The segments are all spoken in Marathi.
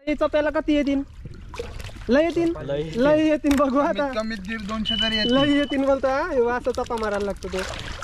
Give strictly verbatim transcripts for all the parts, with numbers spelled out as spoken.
चप्याला किती येतील? लय येतील, लय येतील बघू आता. कमीत दीड दोनशे तरी येतील. लय येतील बोलतो हा. असं चपा मारायला लागतो तो.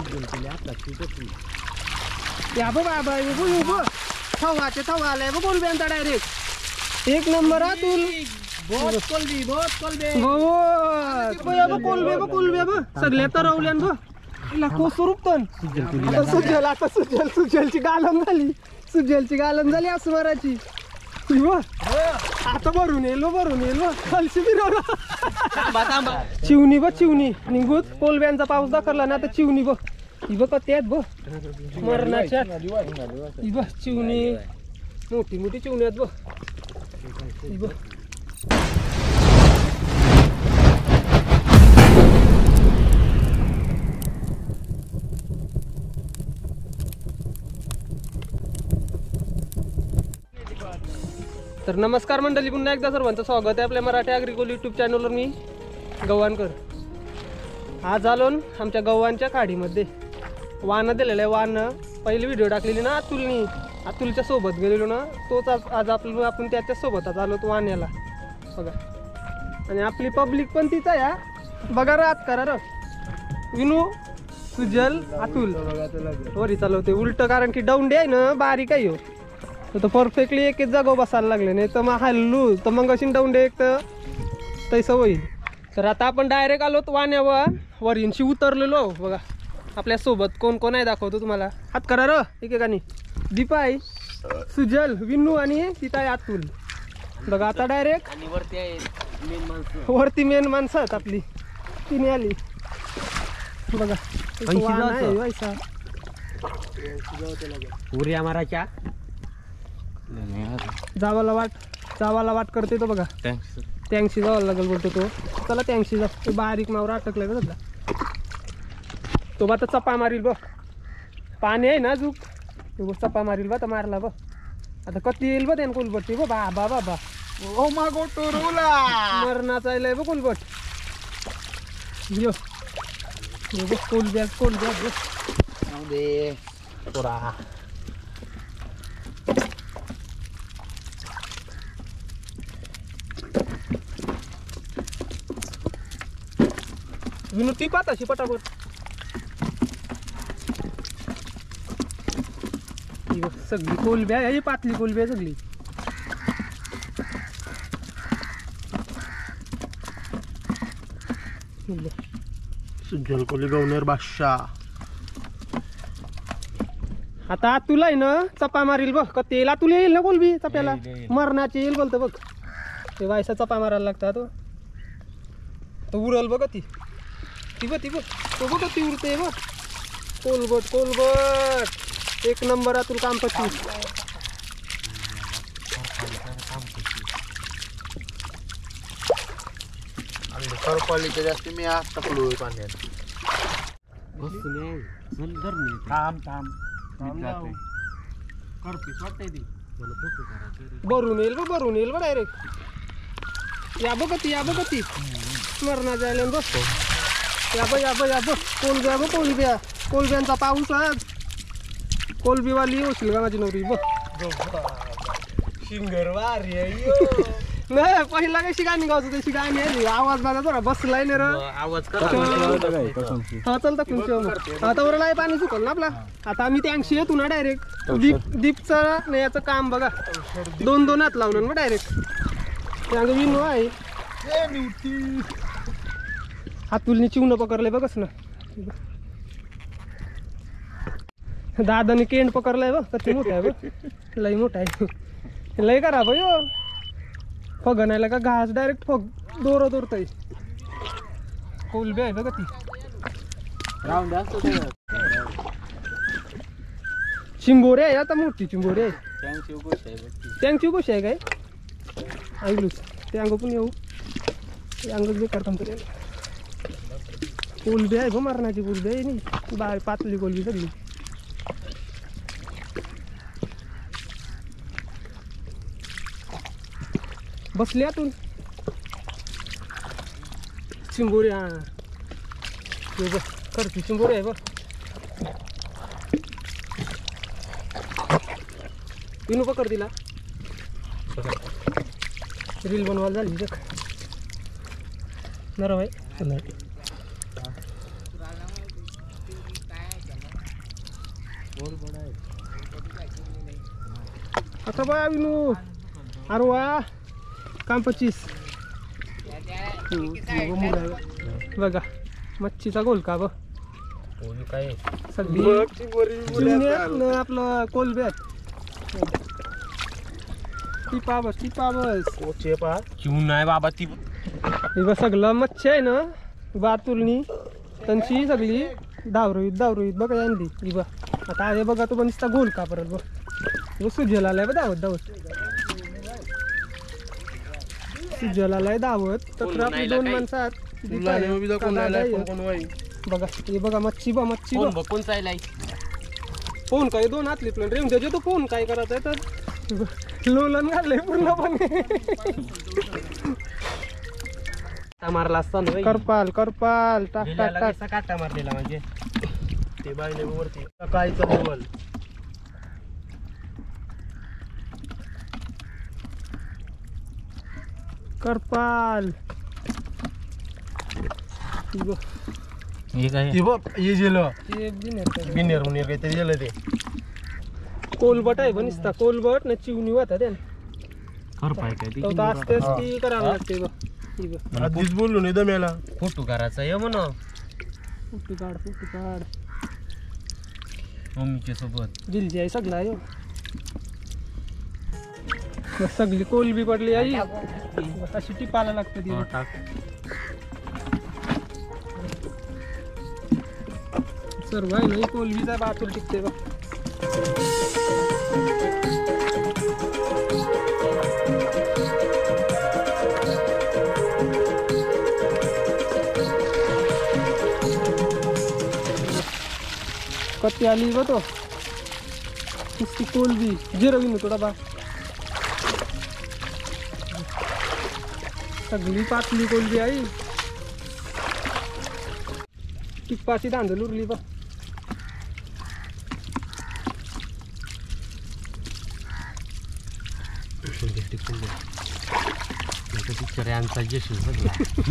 या बघ बाबा थवाचे थवा आलाय बघ कोलब्यांचा डायरेक्ट एक नंबर हा तू. बहुत कोलबी बहुत कोलबे बघ कोलबे बघ कोलबे बघ सगळ्या तरवल्यान बघ. कोसरूपतन सुजल आता सुजल सुजलची गालन झाली. सुजलची गालन झाली अस्माराची. आता भरून येईल भरून येईल खालशी फिरवला. चिवणी बघ चिवणी निघूत कोलब्यांचा पाऊस दाखवला ना आता चिवणी बघ. ही बघ त्यात बघ मरणाच्या ही बघ चिवणी मोठी मोठी चिवणी आहेत बघ. ही बघ तर नमस्कार मंडळी, पुन्हा एकदा सर्वांचं स्वागत आहे आपल्या मराठी ॲग्रिकल्चर यूट्यूब चॅनलवर. मी गव्हाणकर. आज आलो आमच्या गव्हाणच्या खाडीमध्ये. वानं दिलेलं आहे. वानं पहिली व्हिडिओ टाकलेली ना अतुलनी, अतुलच्या सोबत गेलेलो ना तोच आज आज आपलं आपण त्याच्याच सोबतच आलो तो वाण्याला बघा. आणि आपली पब्लिक पण तिचा या बघा रात करा र. विनू सुजल अतुल वरी चालवते उलट, कारण की डाऊन डे आहे ना बारीक आहे हो. तर परफेक्टली एक एक जागो बसायला लागले नाही तर मग हल्लू तर मग अशी डाऊन डे एक तर तैसं होईल. तर आता आपण डायरेक्ट आलो वाण्यावर वरींशी उतरलेलो बघा. आपल्यासोबत कोण कोण आहे दाखवतो तुम्हाला. हात करा र एकेकानी. दीपा आहे, सुजल, विनू आणि तिथं आहे अतुल बघा. आता डायरेक्ट आणि वरती आहे मेन माणसं. वरती मेन माणसं आहेत आपली तिने आली बघा. वाण आहे वैसा उर्या माराच्या जावाला वाट जावाला वाट करते तो बघा. टँक्सी जावं लागेल बोलतो तो. चला टँक्सी जा. तो बारीक मावर अटकलाय का तो बा. तर चपा मारील बघ. पाणी आहे ना अजूक तो चपा मारील बा. तर मारला बघ. आता कधी येईल बघ त्यानं कोलबट्टी बघ. बाबा बाबा ओ मा गोटोरुला मरणाचा येईल बघ कोलबट. यो बघ कोलब्या कोलब्या बघ दे थोडा. विनू ती पाहत अशी पटापट. सगळी कोलब्या ही पातली कोलब्या सगळी. सुजल कोली गवनेर बादशाह. आता तुला आहे ना चपा मारील बघ. का तेला तुला येईल ना कोलबी चप्याला मरणाची येईल बोलतो बघ. ते वायसा चपा मारायला लागतात तो. तो उरल बघ ती ती बघ ती बघ तो बघ ती उरते बघ. कोलबट कोलबट एक नंबर अतुल काम पच्चीस. सरपालीच्या जास्त मी आज टाकलो पाण्यात. थांब थांब भरून येईल बघ भरून येईल बघ डायरेक्ट. या बघ ती या बघ ती मरणा जायला बघतो. या बघ या बघ या बघ कोलब्या बघ कोलब्या. कोलब्यांचा पाऊस आज. कोलबीवाली होशील का माझी नवरी बघ. शिंगर वारी नाही पहिला कशी गाणी गावतो तशी गाणी आहे. आवाज माझा थोडा बसलाय ना र. आवाज कर. हा चलता तुमच्या आता वर नाही पाणी सुकल ना आपला. आता आम्ही ते ऐंशी येतो ना डायरेक्ट. दीप दीपचं नाही याचं काम बघा. दोन दोन हात लावलं ना डायरेक्ट. त्याग विनू आहे हातुलनी चिवणं पकडलंय बघच ना. दादाने केंड पकडलाय बघ. कधी मोठा आहे बघ. लई मोठा आहे. लई करा भाई हो. फग नाही का घास डायरेक्ट फग दोर दोरतय. कोलबी आहे बघ ती. चिंबोरे आहे आता मोठी चिंबोरे आहे. त्यांची गोष्ट आहे काय ऐकलूच ते अंग पण येऊ. ते अंग बेकार काम करेल. कोलबी आहे ग मरणाची कोलबी आहे नाही बा. पातळी कोलबी सगळी. बसले आतून चिंबोरी. हा बघ करते चिंबोरी आहे बघ. विनू पकड तिला. रील बनवायला झाली जग नर भाई नाही आता बा विनू अरे वा काम पच्चीस बघा मच्छीचा गोल का बघ काय सगळी चिमण्यात न आपलं कोलब्यात टिपा बस टिपा बस चेपा चिवून नाही बाबा ती हे बघ सगळं मच्छी आहे ना बातुरणी त्यांची सगळी धावरोईत धावरोईत बघा आणली ही बघ आता हे बघा तो पण नुसता गोल का परत बघ बघ सुजल आलाय बघ धावत धावत सुजल आलाय धावत तर आपली दोन माणसं आहेत किती काय? बघा हे बघा मच्छी बा मच्छी बा कोण चाललाय फोन काय दोन हातले प्लेन रेम त्याचे तो फोन काय करायचा आहे तर लोलन घाललंय पूर्णपणे मारला असताना करपाल करपाल टाक टाक टाक काटा मारलेला म्हणजे ते बायले वरती सकाळचं लेवल करपाल हे काय ती बघ हे गेलं हे बिनर बिनेर मुनेर काहीतरी गेलं ते कोलबट आहे पण नुसता कोलबट ना चिवणी होता त्या करपाय काय तो असते ती करावं लागते बघ ही बघ आधीच बोललो नाही दम्याला फोटो करायचा ये म्हणा फोटो काढ फोटो काढ मम्मीच्या सोबत जिलजी आहे सगळा आहे बस सगळी कोलबी पडली आई बस अशी टिपाला लागते ती टाक सर्व आहे ना कोलबीचा बाथरूम टिकते बघ कत्ती आली बघ तो नुसती कोलबी जिरवी ना थोडा बा सगळी पातली कोलबी आई टिप्पाची धांदल उरली बघ पिक्चर यांचा यश सगळा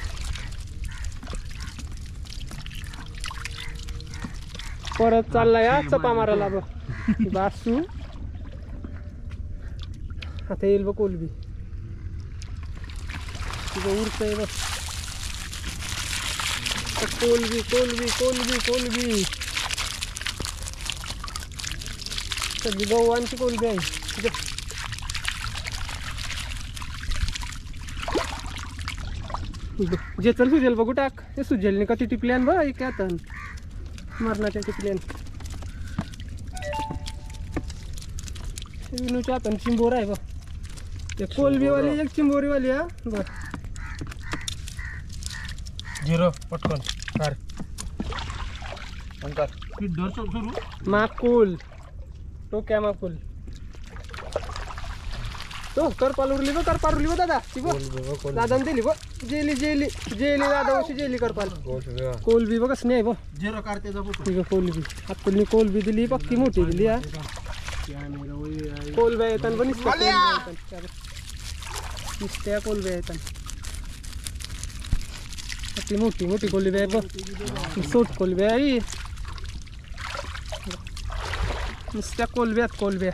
परत चालला या चपा मारायला बघ बासू आता येईल बघ कोलबी तिथं उरतंय बघ कोलबी कोलबी कोलबी कोलबी सगळी गव्हांची कोलबी आहे जे चल सुजेल बघू टाक हे सुजेलने कधी टिपल्यान बघ एक आता मरणाच्या टिपल्यान विनूच्या हातान चिंबोर आहे बघ ते कोलबीवाली एक चिंबोरीवाली हा बघ झिरो पटकन कार माकुल टोक्या माकुल तो करपाल उरली बघ करपाल उरली बघ दादा ती बघ दादा दिली बघ जेली जेली जेली दादा अशी जेली करपाल कोलबी बघ स्नेह बघ झिरो कार त्याचा ठीक आहे कोलबी आपण कोलबी दिली पक्की मोठी दिली हा कोलब्या येतात पण नुसत्या कोलब्या येतात ती मोठी मोठी कोलबी आहे बघ सोट कोलबी आहे नुसत्या कोलब्यात कोलब्या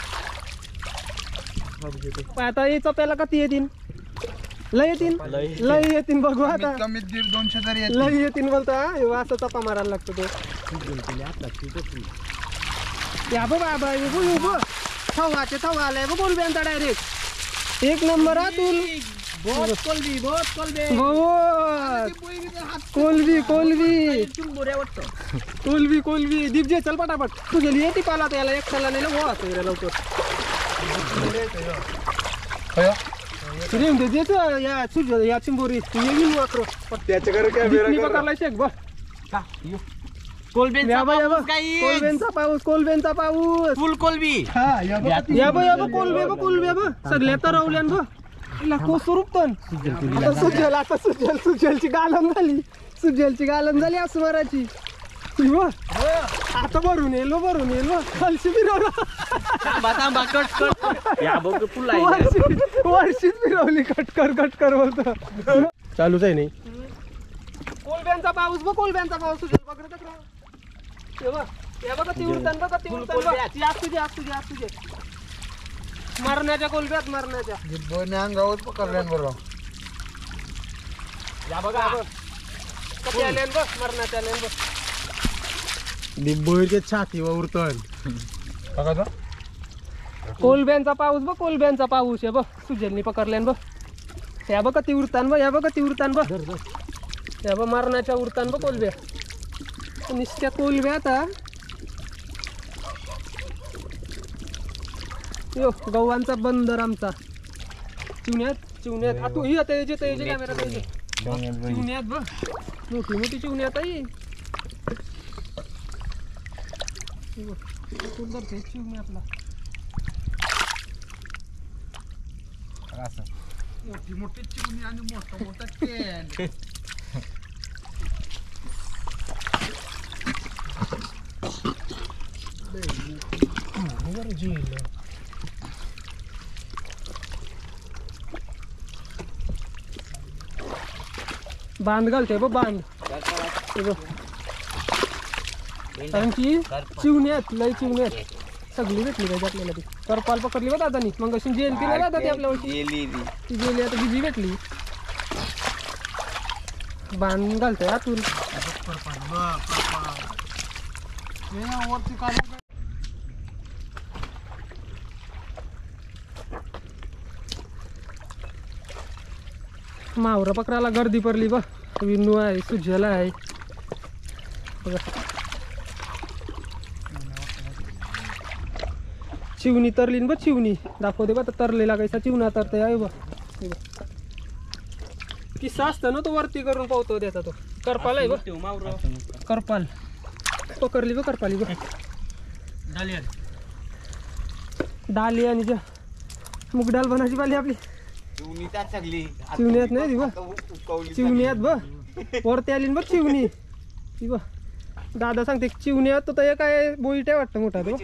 आता याचा त्याला किती येतील लय येतील लय येतील बघू आता कमीत दीड दोनशे तरी लय येतील बोलता असं चपा मारायला लागतो तो या बघ बाबा उभं थवाचे थवा आलाय बघ कोलब्यांचा डायरेक्ट एक नंबर हा तू कोलबी बहुत कोलबी कोलबी कोलबी कोलबी कोलबी दीपजे चल पटापट तू गेली येते पाला त्याला एक साला नाही हो लवकर या सुज या चिंबोरी येईल वाकरो पकडला शेक बघ कोलबेंचा पाऊस कोलबेंचा पाऊस फुल कोलबी या बघ या बघ कोलबे बघ कोलबे बघ सगळ्या तरवल्यान बघ कोसरूपतन आता सुजल आता सुजल सुजलची गालन झाली सुजलची गालन झाली अस्मराची इवा आता भरून येईल भरून येईल खालशी फिरवला वर्षीच फिरवली कटकर कटकर बोलतो चालूच आहे नाही कोलब्यांचा पाऊस बघ कोलब्यांचा पाऊस तुझ्या बघ रे ते बघ हे बघ ती उडतान बघ ती उडतान बघ ती आज तुझी आज तुझी आज तुझी मरण्याच्या कोलब्यात मरण्याच्या जिब्बोने अंगावर पकडल्यान बरोबर या बघा कधी आल्यान बघ मरण्याच्या आल्यान बघ निंबोळीच्या छातीवर उरतण बघा कोलब्यांचा पाऊस बघ कोलब्यांचा पाऊस आहे बघ सुजलनी पकडल्यान बघ या बघ ती उरतान बघ या बघ ती उरतान बघ या बघ मरणाच्या उरतान बघ कोलब्या निस्त्या कोलब्या आता यो गव्हांचा बंदर आमचा चिवण्यात चिवण्यात आ तू ही आता याचे त्याचे कॅमेरा त्याचे चिवण्यात बघ मोठी मोठी चिवण्यात आहे चिवणी आपला मोठी मोठी चिमणी आणि मोठा मोठा केन बांध घालते बघ बांध कारण की चिवण्यात लय चिवण्यात सगळी भेटली पाहिजे आपल्याला ती करपाल पकडली बघ दादानी मग अशी जेल ती ना ती आपल्या वर्षी ती गेली आता बिजी भेटली बांध घालते आतून वरती काढून मावरं पकडायला गर्दी पडली बघ विनू आहे सुजला आहे चिवणी तरली बघ चिवणी दाखवते बघ तरलेला कैसा चिवणा तरते आहे बघ किस्सा असतं ना तो वरती करून पावतो त्याचा तो करपाल आहे बघ करपाल पकडली बघ करपाली बघ डाली आणि ज्या मुगडाल बनाची पाली आपली चिवण्यात नाही ती बघ चिवण्यात बघ वरती आली बघ चिवणी ती बघ दादा सांगते चिवण्यात तो तर काय बोईट वाटतं मोठा तो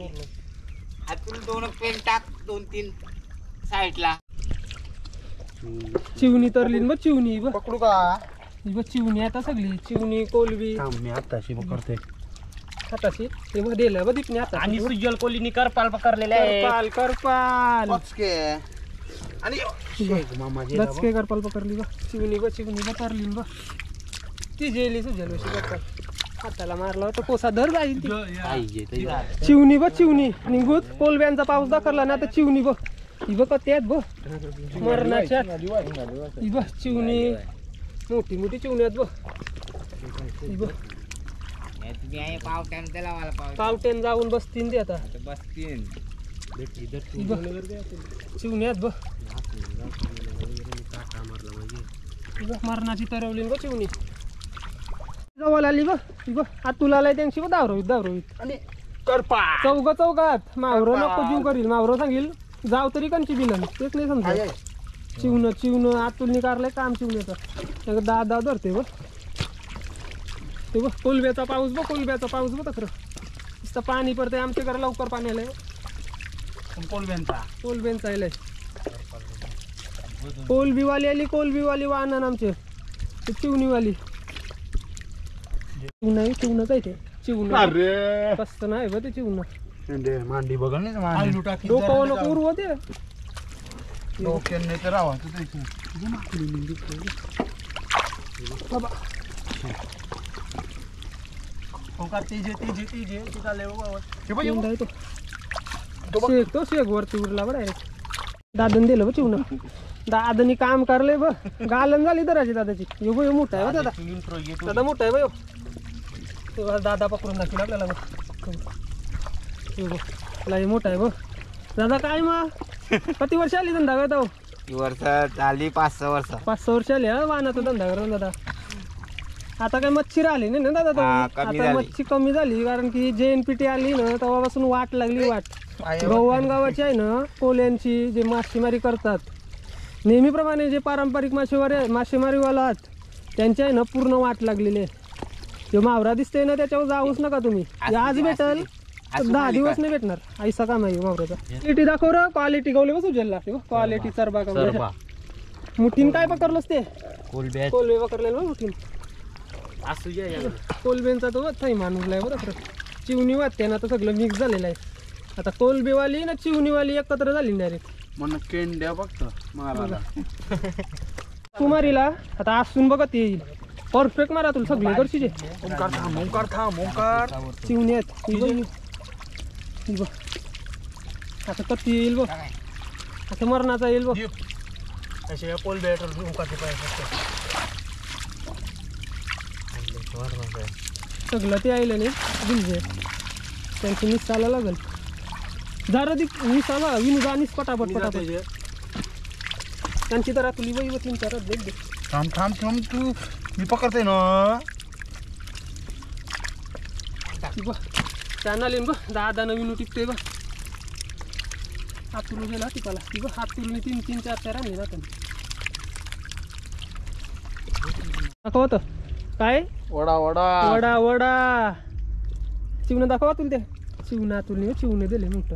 दोन पेन टाक दोन तीन साईडला चिवणी तरली बघ चिवणी बघ पकडू का ही बघ चिवणी आता सगळी चिवणी कोलबी मी आताशी पकडते हाताशी ते बघ दिलं बघ दिपणी आता आणि सुजल कोलीनी करपाल पकडलेले आहे करपाल करपाल पचके आणि दचके करपाल पकडली बघ चिवणी बघ चिवणी बघ तरली बघ ती जेली सुजल अशी करपाल हाताला मारला होता कोसा धर जाईल ती चिवणी बघ चिवणी निघूत कोलब्यांचा पाऊस दाखवला ना आता चिवणी बघ ही बघ त्यात बघ मरणाच्या ही बघ चिवणी मोठी मोठी चिवण्यात बघ ही बघ पावट्यान त्याला मला पाव पावट्यान जाऊन बसतीन ते आता बसतीन ही बघ चिवण्यात बघ ही बघ मरणाची तरवली बघ चिवणी जवळ आली बघ ही बघ आतुला आलाय त्यांची बघ दावरवीत दावरवीत आणि करपा चौघ चौघात मावरं नको जीव करील मावरं सांगेल जाव तरी कंची बिलन तेच नाही समजा चिवणं चिवणं आतुलनी काढलंय काम चिवण्याचं दहा दहा धरते बघ ते बघ कोलब्याचा पाऊस बघ कोलब्याचा पाऊस बघ खरं नुसतं पाणी पडतंय आमच्या घरा लवकर पाणी आलंय कोलब्यांचा कोलब्यांचा आलंय कोलबीवाली आली कोलबीवाली वाहन आमचे ते चिवणीवाली चिवणं चिवणंच आहे ते चिवणं अरे कसं नाही बघ ते चिवणं मांडी बघल नाही मांडी टाकी डोकं नको उरव ते डोक्याने तर राहा बाबा तीजे तीजे तीजे चिवणं आहे तो शेक तो शेक वरती उरला बरं दादन दिलं बघ चिवणं दादानी काम करले बघ गालन झाली दराची दादाची यो बघ मोठा आहे बघ दादा दादा मोठा आहे बघ यो तेव्हा दादा पकडून दाखवला आपल्याला बघ यो बघ लय मोठा आहे बघ दादा काय मग किती वर्ष आली धंदा करता वर्ष आली पाच सहा वर्ष पाच सहा वर्ष आली हा वाहनाचा धंदा करून दादा आता काय मच्छी राहिली नाही ना दादा तो हा, कमी आता झाली. मच्छी कमी झाली कारण की जे एन पी टी आली ना तेव्हापासून वाट लागली वाट गव्हाण गावाची आहे ना कोल्यांची जे मासेमारी करतात नेहमीप्रमाणे जे पारंपरिक मासेमारी मासेमारीवाला आहेत त्यांची आहे ना पूर्ण वाट लागलेली आहे तो मावरा दिसतोय ना त्याच्यावर जाऊच नका तुम्ही. हे आज भेटल तर दहा दिवस नाही भेटणार. ऐसा काम आहे मावराचा. क्वालिटी दाखव र. क्वालिटी गवले बस उजेलला क्वालिटी चरबा का मुठीन काय पकडलंस ते कोलब्या कोलबे पकडलेलं मुठीन. असू द्या. कोलबेंचा तो थै माणूसला आहे बरं. चिवणी वाटते ना आता सगळं मिक्स झालेलं आहे. आता कोलबेवाली ना चिवणीवाली एकत्र झाली डायरेक्ट. म्हणून केंड्या बघतो मारायला. कुमारीला आता आसून बघत येईल. परफेक्ट मारा तुला सगळे गरशीचे ओंकार थांब ओंकार थांब ओंकार. चिवणी आहेत. ही बघ, ही बघ. आता कत्ती येईल बघ. आता मरणाचा येईल बघ. असे कोलब्या ओंकारचे पाय सगळं ते आलं नाही बिलजे त्यांची निसाला लागल. जरा ती निसाला विनू जाणीस पटापट पटापट त्यांची तर तुली वही व तीन चार देख दे. थांब थांब थांब तू मी पकडते ना. बघ चॅनल येईन बघ. दादा नवीन टिपते बघ. हातुरू गेला टिपाला ती बघ. हातुरूने तीन तीन चार चार आणले ना त्यांनी. दाखवत काय वडा वडा वडा वडा चिवणं दाखवा तुला ते चिवणा तुला चिवणे दिले मोठं.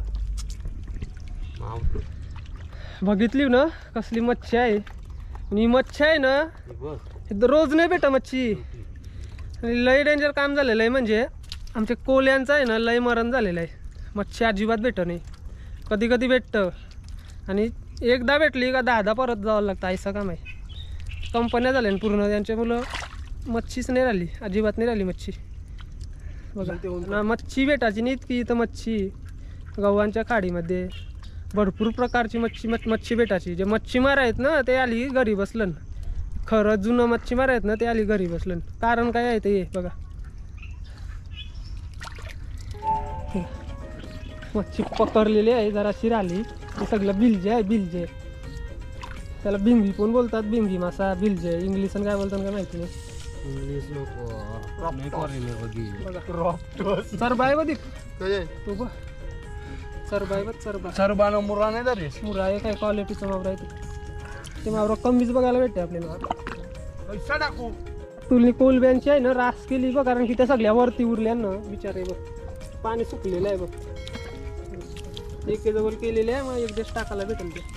बघितली ना कसली मच्छी आहे. आणि मच्छी आहे ना रोज नाही भेटा मच्छी. लय डेंजर काम झालेलं आहे. म्हणजे आमच्या कोल्यांचं आहे ना लय मरण झालेलं आहे. मच्छी अजिबात भेटत नाही. कधी कधी भेटतं आणि एकदा भेटली का दहा दहा परत जावं लागतं. ऐसा काम आहे. कंपन्या झाल्या पूर्ण त्यांच्या मुलं मच्छीच नाही राहिली. अजिबात नाही राहिली मच्छी. बघा ना मच्छी भेटायची नाही इतकी इथं मच्छी. गव्हांच्या खाडीमध्ये भरपूर प्रकारची मच्छी मच्छी भेटायची. जे मच्छीमार आहेत ना ते आली घरी बसलं. खरं जुनं मच्छीमार आहेत ना ते आली घरी बसलं. कारण काय आहे ते हे बघा. मच्छी पकडलेली आहे जराशी राहिली. हे सगळं बिलजे आहे बिलजे. त्याला बिंगी पण बोलतात. बिंगी मासा बिलजे. इंग्लिशन काय बोलतात काय माहिती नाही. चरबा आहे बघ तो बघ. चरबा आहे बघ चरबा. सरबाना मुरा नाही तरी मुरा आहे काय क्वालिटीचा मावरा आहे ते. ते मावरा कमीच बघायला भेटते आपल्याला. पैसा टाकू. तुलनी कोलब्यांची आहे ना रास केली बघ. कारण की त्या सगळ्या वरती उरल्या ना बिचारे बघ. पाणी सुकलेलं आहे बघ. एक जवळ केलेले आहे. मग एक दिवस टाकायला भेटेल ते.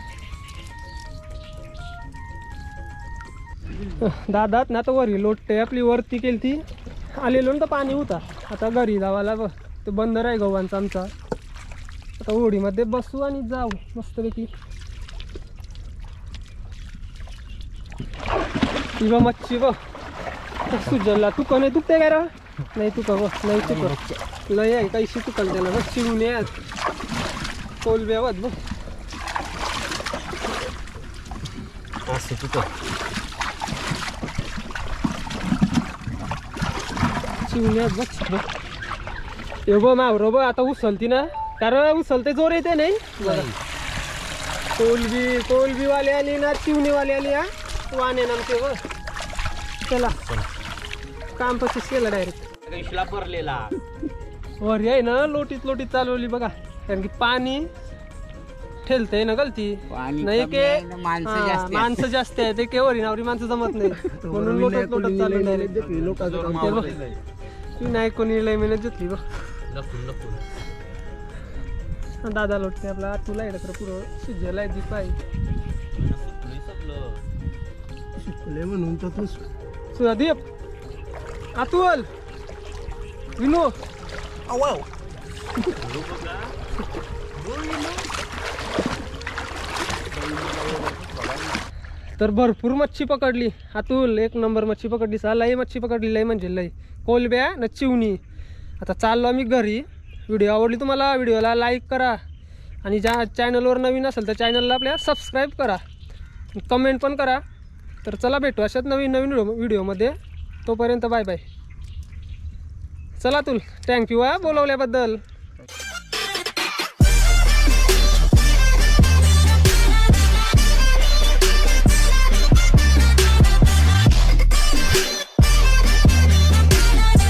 दादात ना तर वरी लोटते आपली वरती केली ती आलेलो ना तर पाणी होता. आता घरी जावाला बघ ते बंदर आहे गव्हांचा आमचा. आता होडीमध्ये बसू आणि जाऊ मस्तपैकी. ती बघ मच्छी बघ सुजलला. तुका नाही तुकते काय रा नाही तुका बघ नाही तुक लय आहे काहीशी तुकल त्याला बघ. चिवणे आहेत कोलब्यावत बघ. असं तुझं चिवणे आहेत बघ. हे बघ मावरं बघ आता उचलती ना. कारण उचलते जोर येते नाही. कोलबी कोलबीवाले आली ना चिवणीवाली आली. हा वाणे नामचे बघ. चला काम पचीस केलं डायरेक्ट. रेशला भरलेला वरी आहे ना लोटीत लोटीत चालवली बघा. कारण की पाणी ठेलतंय ना गलती पाणी नाही कमी के आहे ना, माणसं हा, जास्त आहेत. माणसं जास्त आहे. ते के वरी नावरी माणसं जमत नाही म्हणून लोटत लोटत चालू डायरेक्ट. नाही कोणी लय मेहनत घेतली बघ. दादा लोटते आपला. तुला आहे तर पुरं शिजेला आहे दीप आहे म्हणून तर तू सुदीप अतुल विनो तर भरपूर मच्छी पकडली. अतुल एक नंबर मच्छी पकडली. सा लई मच्छी पकडली लई म्हणजे लई. कोलब्या न चिवणी. आता चाललो आम्ही घरी. व्हिडिओ आवडली तुम्हाला व्हिडिओला लाईक करा. आणि ज्या चॅनलवर नवीन असेल तर चॅनलला आपल्या सबस्क्राईब करा. कमेंट पण करा. तर चला भेटू अशाच नवीन नवीन व्हिडिओमध्ये. तोपर्यंत बाय बाय. चला तुल थँक्यू हा बोलवल्याबद्दल.